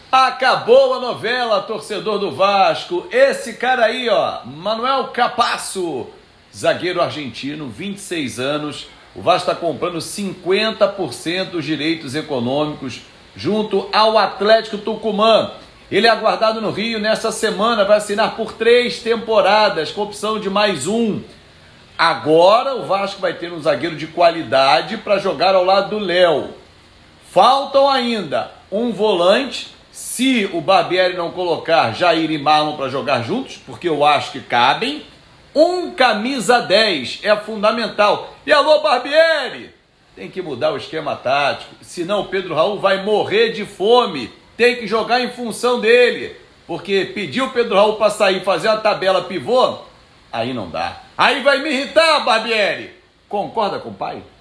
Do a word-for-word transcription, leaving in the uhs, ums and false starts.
Acabou a novela, torcedor do Vasco. Esse cara aí, ó, Manuel Capasso, zagueiro argentino, vinte e seis anos. O Vasco está comprando cinquenta por cento dos direitos econômicos junto ao Atlético Tucumã. Ele é aguardado no Rio nessa semana, vai assinar por três temporadas, com opção de mais um. Agora o Vasco vai ter um zagueiro de qualidade para jogar ao lado do Léo. Faltam ainda um volante, se o Barbieri não colocar Jair e Marlon para jogar juntos, porque eu acho que cabem. Um camisa dez é fundamental. E alô, Barbieri, tem que mudar o esquema tático, senão o Pedro Raul vai morrer de fome. Tem que jogar em função dele, porque pedir o Pedro Raul para sair e fazer uma tabela pivô, aí não dá. Aí vai me irritar, Barbieri. Concorda com o pai?